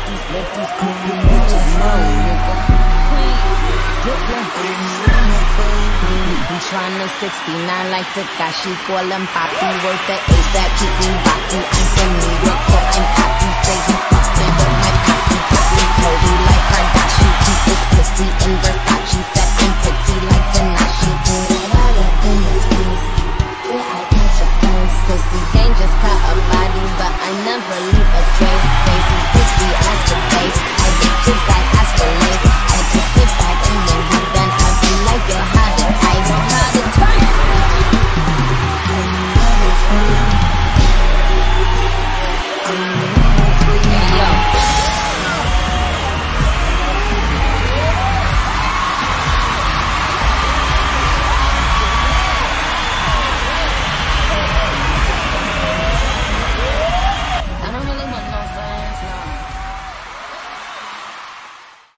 let these cookie bitches know, nigga. I'm tryna 69 like Takashi, call him Papi, worth the ASAP, keep me rocky. I'm from New York, so I'm cocky. Say he fucking with my cocky, Kobe like Kardashian. Keep this pussy in Versace, fat and pretty like Tanashi.